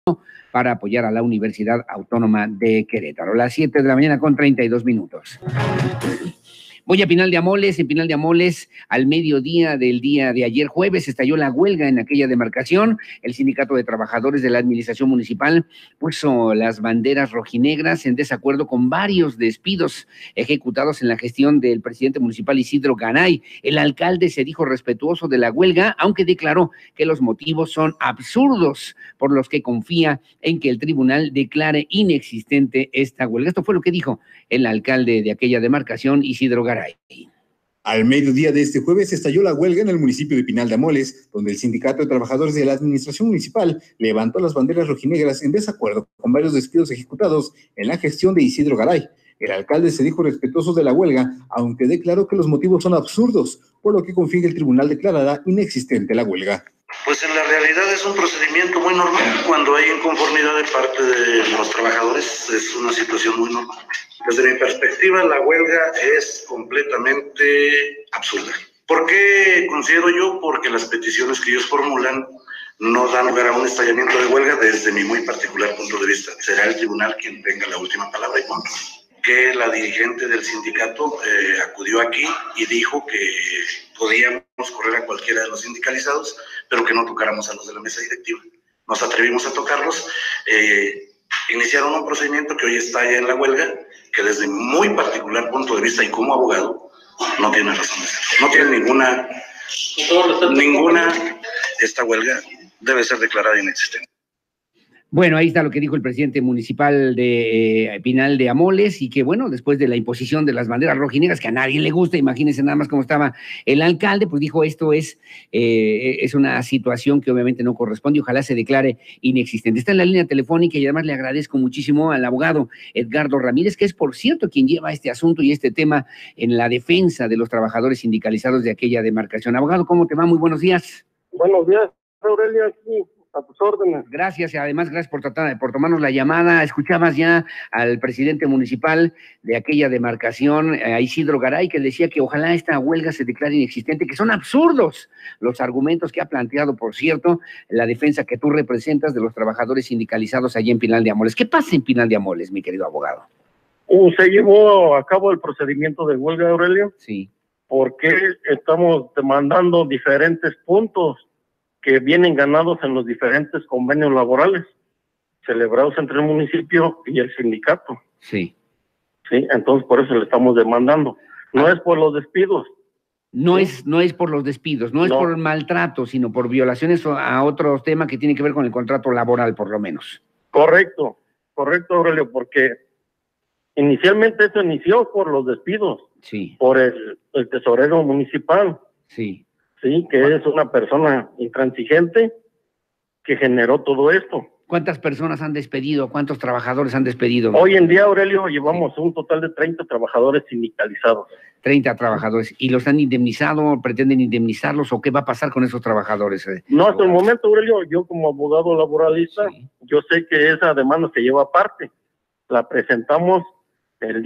para apoyar a la Universidad Autónoma de Querétaro. Las 7 de la mañana con 32 minutos. Voy a Pinal de Amoles. En Pinal de Amoles, al mediodía del día de ayer jueves, estalló la huelga en aquella demarcación. El Sindicato de Trabajadores de la Administración Municipal puso las banderas rojinegras en desacuerdo con varios despidos ejecutados en la gestión del presidente municipal Isidro Garay. El alcalde se dijo respetuoso de la huelga, aunque declaró que los motivos son absurdos, por los que confía en que el tribunal declare inexistente esta huelga. Esto fue lo que dijo el alcalde de aquella demarcación, Isidro Garay. Al mediodía de este jueves estalló la huelga en el municipio de Pinal de Amoles, donde el Sindicato de Trabajadores de la Administración Municipal levantó las banderas rojinegras en desacuerdo con varios despidos ejecutados en la gestión de Isidro Garay. El alcalde se dijo respetuoso de la huelga, aunque declaró que los motivos son absurdos, por lo que confía que el tribunal declarará inexistente la huelga. Pues en la realidad es un procedimiento muy normal. Cuando hay inconformidad de parte de los trabajadores, es una situación muy normal. Desde mi perspectiva, la huelga es completamente absurda. ¿Por qué considero yo? Porque las peticiones que ellos formulan no dan lugar a un estallamiento de huelga desde mi muy particular punto de vista. Será el tribunal quien tenga la última palabra y punto. Que la dirigente del sindicato acudió aquí y dijo que podíamos correr a cualquiera de los sindicalizados, pero que no tocáramos a los de la mesa directiva. Nos atrevimos a tocarlos, iniciaron un procedimiento que hoy está ya en la huelga, que desde mi muy particular punto de vista y como abogado, no tiene razón de ser. No tiene ninguna, esta huelga debe ser declarada inexistente. Bueno, ahí está lo que dijo el presidente municipal de Pinal de Amoles, y que bueno, después de la imposición de las banderas rojinegras, que a nadie le gusta, imagínense nada más cómo estaba el alcalde, pues dijo esto es una situación que obviamente no corresponde y ojalá se declare inexistente. Está en la línea telefónica y además le agradezco muchísimo al abogado Edgardo Ramírez, que es por cierto quien lleva este asunto y este tema en la defensa de los trabajadores sindicalizados de aquella demarcación. Abogado, ¿cómo te va? Muy buenos días. Buenos días, Aurelio, aquí. A tus órdenes. Gracias, y además gracias por tomarnos la llamada. Escuchabas ya al presidente municipal de aquella demarcación, a Isidro Garay, que decía que ojalá esta huelga se declare inexistente, que son absurdos los argumentos que ha planteado, por cierto, la defensa que tú representas de los trabajadores sindicalizados allí en Pinal de Amoles. ¿Qué pasa en Pinal de Amoles, mi querido abogado? Se llevó a cabo el procedimiento de huelga, Aurelio. Sí. Porque estamos demandando diferentes puntos que vienen ganados en los diferentes convenios laborales celebrados entre el municipio y el sindicato. Sí. Sí, entonces por eso le estamos demandando. No es por los despidos. No es por los despidos, no es por el maltrato, sino por violaciones a otros temas que tienen que ver con el contrato laboral, por lo menos. Correcto, Aurelio, porque inicialmente eso inició por los despidos. Sí. Por el tesorero municipal. Sí. Sí, que es una persona intransigente que generó todo esto. ¿Cuántas personas han despedido? ¿Cuántos trabajadores han despedido? Hoy en día, Aurelio, llevamos un total de 30 trabajadores sindicalizados. 30 trabajadores. ¿Y los han indemnizado? ¿Pretenden indemnizarlos? ¿O qué va a pasar con esos trabajadores? No, hasta el momento, Aurelio, yo como abogado laboralista, yo sé que esa demanda se lleva aparte. La presentamos el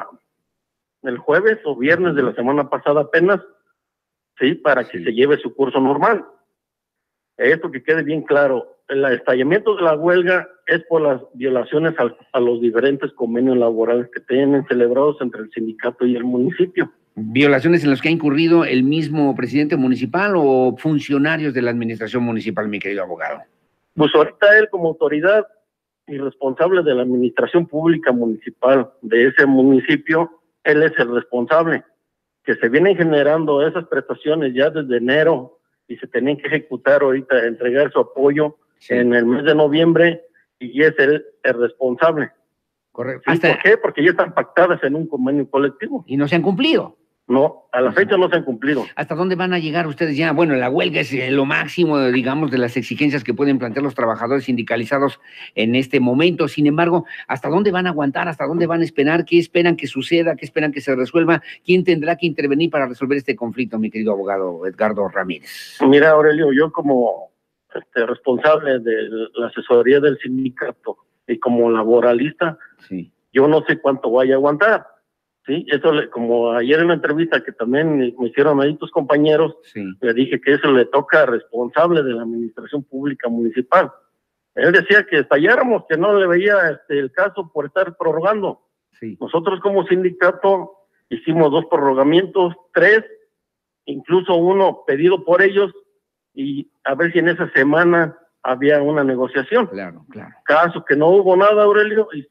jueves o viernes de la semana pasada apenas, sí, para que se lleve su curso normal. Esto que quede bien claro, el estallamiento de la huelga es por las violaciones a los diferentes convenios laborales que tienen celebrados entre el sindicato y el municipio. ¿Violaciones en las que ha incurrido el mismo presidente municipal o funcionarios de la administración municipal, mi querido abogado? Pues ahorita él, como autoridad y responsable de la administración pública municipal de ese municipio, él es el responsable. Que se vienen generando esas prestaciones ya desde enero y se tenían que ejecutar ahorita, entregar su apoyo en el mes de noviembre, y es el responsable. Correcto. ¿Sí? ¿Por qué? Porque ya están pactadas en un convenio colectivo. ¿Y no se han cumplido? No, a la fecha no se han cumplido. ¿Hasta dónde van a llegar ustedes ya? Bueno, la huelga es lo máximo, digamos, de las exigencias que pueden plantear los trabajadores sindicalizados en este momento. Sin embargo, ¿hasta dónde van a aguantar? ¿Hasta dónde van a esperar? ¿Qué esperan que suceda? ¿Qué esperan que se resuelva? ¿Quién tendrá que intervenir para resolver este conflicto, mi querido abogado Edgardo Ramírez? Mira, Aurelio, yo como responsable de la asesoría del sindicato y como laboralista, yo no sé cuánto vaya a aguantar. Sí, eso como ayer en una entrevista que también me hicieron ahí tus compañeros, le dije que eso le toca al responsable de la administración pública municipal. Él decía que estalláramos, que no le veía el caso por estar prorrogando. Sí. Nosotros como sindicato hicimos 2 prorrogamientos, 3, incluso uno pedido por ellos, y a ver si en esa semana había una negociación. Claro, claro. Caso que no hubo nada, Aurelio, y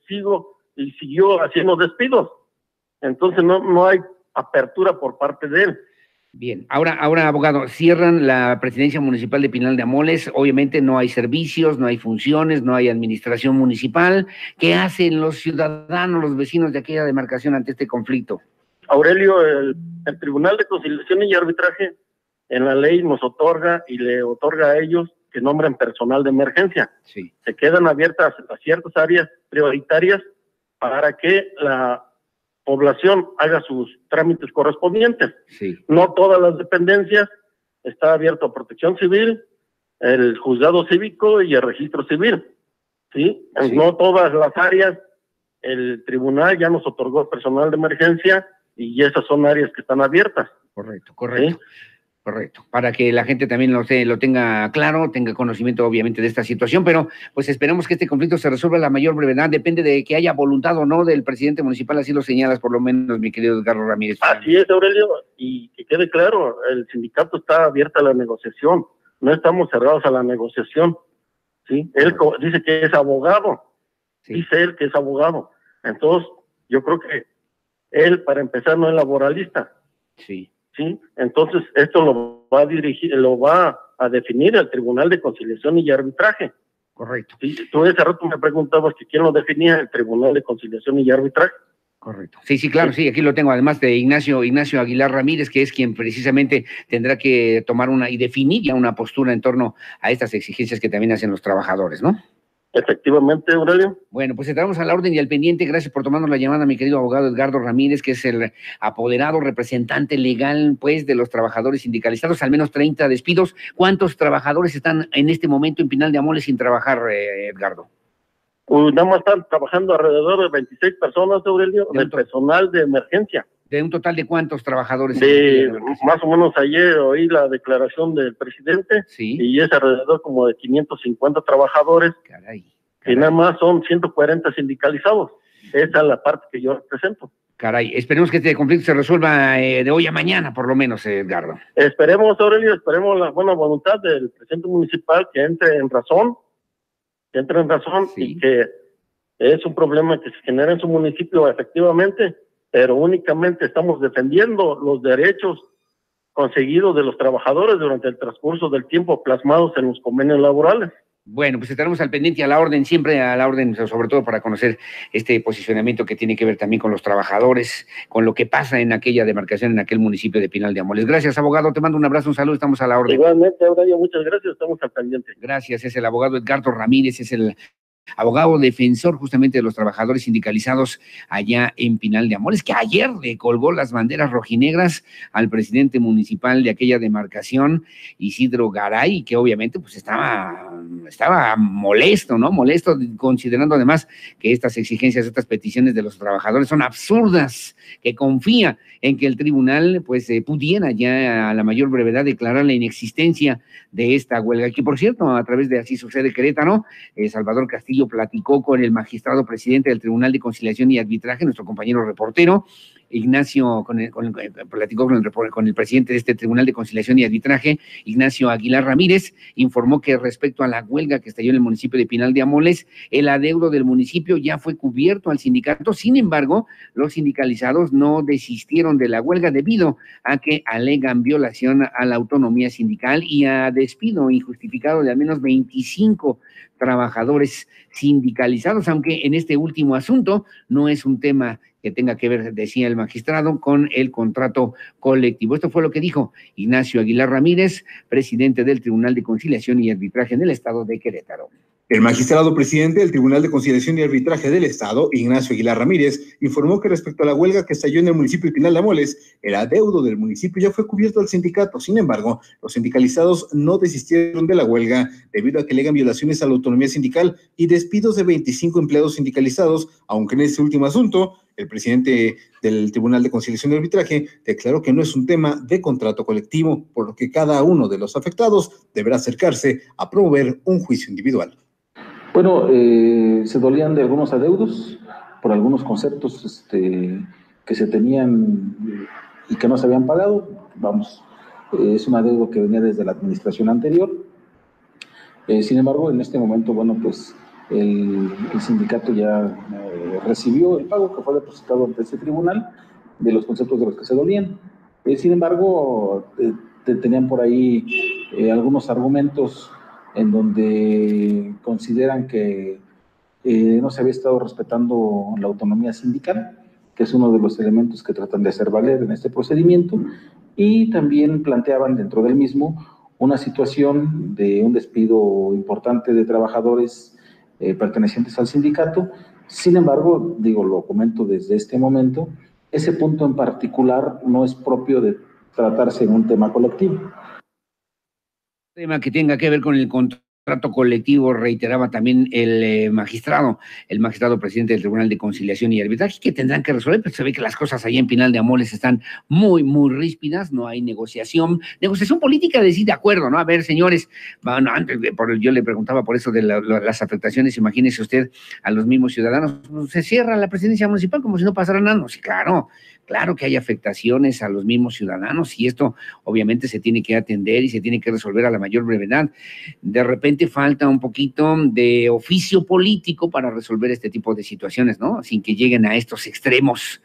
siguió haciendo despidos. Entonces no hay apertura por parte de él. Bien, ahora, abogado, cierran la presidencia municipal de Pinal de Amoles, obviamente no hay servicios, no hay funciones, no hay administración municipal. ¿Qué hacen los ciudadanos, los vecinos de aquella demarcación ante este conflicto? Aurelio, el Tribunal de Conciliación y Arbitraje en la ley nos otorga y le otorga a ellos que nombren personal de emergencia. Sí. Se quedan abiertas a ciertas áreas prioritarias para que la población haga sus trámites correspondientes. Sí. No todas las dependencias, está abierto a Protección Civil, el Juzgado Cívico y el Registro Civil. ¿Sí? Sí. No todas las áreas, el tribunal ya nos otorgó personal de emergencia y esas son áreas que están abiertas. Correcto. ¿Sí? Correcto, para que la gente también lo tenga claro, tenga conocimiento obviamente de esta situación, pero pues esperemos que este conflicto se resuelva a la mayor brevedad, depende de que haya voluntad o no del presidente municipal, así lo señalas por lo menos, mi querido Edgardo Ramírez. Así es, Aurelio, y que quede claro, el sindicato está abierto a la negociación, no estamos cerrados a la negociación, ¿sí? Él dice que es abogado, Sí. Dice él que es abogado, entonces yo creo que él, para empezar, no es laboralista. Sí. ¿Sí? Entonces, esto lo va a definir el Tribunal de Conciliación y Arbitraje. Correcto. ¿Sí? Tú ese rato me preguntabas que quién lo definía, el Tribunal de Conciliación y Arbitraje. Correcto. Sí, claro, sí, aquí lo tengo, además de Ignacio Aguilar Ramírez, que es quien precisamente tendrá que tomar y definir ya una postura en torno a estas exigencias que también hacen los trabajadores, ¿no? Efectivamente, Aurelio. Bueno, pues entramos a la orden y al pendiente. Gracias por tomarnos la llamada, mi querido abogado Edgardo Ramírez, que es el apoderado representante legal, pues, de los trabajadores sindicalizados, al menos 30 despidos. ¿Cuántos trabajadores están en este momento en Pinal de Amoles sin trabajar, Edgardo? Nada más están trabajando alrededor de 26 personas, Aurelio, del personal de emergencia. ¿De un total de cuántos trabajadores? Más o menos ayer oí la declaración del presidente, sí, y es alrededor como de 550 trabajadores. Caray. Y nada más son 140 sindicalizados. Esa es la parte que yo represento. Caray, esperemos que este conflicto se resuelva de hoy a mañana, por lo menos, Edgardo. Esperemos, Aurelio, esperemos la buena voluntad del presidente municipal que entre en razón, sí, y que es un problema que se genera en su municipio, efectivamente, pero únicamente estamos defendiendo los derechos conseguidos de los trabajadores durante el transcurso del tiempo plasmados en los convenios laborales. Bueno, pues estaremos al pendiente, a la orden, siempre a la orden, sobre todo para conocer este posicionamiento que tiene que ver también con los trabajadores, con lo que pasa en aquella demarcación, en aquel municipio de Pinal de Amoles. Gracias, abogado, te mando un abrazo, un saludo, estamos a la orden. Igualmente, Aurelio, muchas gracias, estamos al pendiente. Gracias, es el abogado Edgardo Ramírez, es el abogado defensor justamente de los trabajadores sindicalizados allá en Pinal de Amoles, que ayer le colgó las banderas rojinegras al presidente municipal de aquella demarcación, Isidro Garay, que obviamente pues estaba molesto, ¿no? Molesto, considerando además que estas exigencias, estas peticiones de los trabajadores son absurdas, que confía en que el tribunal pues pudiera ya a la mayor brevedad declarar la inexistencia de esta huelga, que por cierto, a través de Así Sucede Querétaro, Salvador Castillo platicó con el magistrado presidente del Tribunal de Conciliación y Arbitraje, nuestro compañero reportero, Ignacio, platicó con el presidente de este Tribunal de Conciliación y Arbitraje, Ignacio Aguilar Ramírez, informó que respecto a la huelga que estalló en el municipio de Pinal de Amoles, el adeudo del municipio ya fue cubierto al sindicato. Sin embargo, los sindicalizados no desistieron de la huelga debido a que alegan violación a la autonomía sindical y a despido injustificado de al menos 25 trabajadores sindicalizados, aunque en este último asunto no es un tema que tenga que ver, decía el magistrado, con el contrato colectivo. Esto fue lo que dijo Ignacio Aguilar Ramírez, presidente del Tribunal de Conciliación y Arbitraje en el estado de Querétaro. El magistrado presidente del Tribunal de Conciliación y Arbitraje del Estado, Ignacio Aguilar Ramírez, informó que respecto a la huelga que estalló en el municipio de Pinal de Amoles, el adeudo del municipio ya fue cubierto al sindicato. Sin embargo, los sindicalizados no desistieron de la huelga debido a que alegan violaciones a la autonomía sindical y despidos de 25 empleados sindicalizados, aunque en este último asunto, el presidente del Tribunal de Conciliación y Arbitraje declaró que no es un tema de contrato colectivo, por lo que cada uno de los afectados deberá acercarse a promover un juicio individual. Bueno, se dolían de algunos adeudos por algunos conceptos que se tenían y que no se habían pagado. Vamos, es un adeudo que venía desde la administración anterior. Sin embargo, en este momento, bueno, pues el sindicato ya recibió el pago que fue depositado ante ese tribunal de los conceptos de los que se dolían. Sin embargo, tenían por ahí algunos argumentos en donde consideran que no se había estado respetando la autonomía sindical, que es uno de los elementos que tratan de hacer valer en este procedimiento, y también planteaban dentro del mismo una situación de un despido importante de trabajadores pertenecientes al sindicato. Sin embargo, lo comento desde este momento, ese punto en particular no es propio de tratarse en un tema colectivo. Tema que tenga que ver con el contrato colectivo, reiteraba también el magistrado presidente del Tribunal de Conciliación y Arbitraje, que tendrán que resolver, pero se ve que las cosas allá en Pinal de Amoles están muy, muy ríspidas, no hay negociación política de decir de acuerdo, ¿no? A ver, señores, bueno, yo le preguntaba por eso de las afectaciones, imagínese usted a los mismos ciudadanos, se cierra la presidencia municipal como si no pasara nada, no, sí, claro que hay afectaciones a los mismos ciudadanos y esto obviamente se tiene que atender y se tiene que resolver a la mayor brevedad. De repente falta un poquito de oficio político para resolver este tipo de situaciones, ¿no? Sin que lleguen a estos extremos.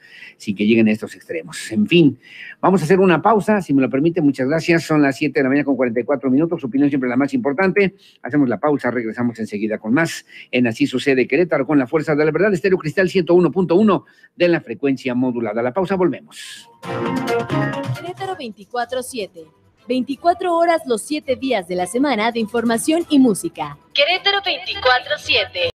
En fin, vamos a hacer una pausa, si me lo permite, muchas gracias. Son las 7 de la mañana con 44 minutos, su opinión siempre la más importante. Hacemos la pausa, regresamos enseguida con más en Así Sucede Querétaro, con la fuerza de la verdad, Estéreo Cristal 101.1 de la frecuencia modulada. La pausa, volvemos. Querétaro 24/7. 24 horas los 7 días de la semana de información y música. Querétaro 24/7.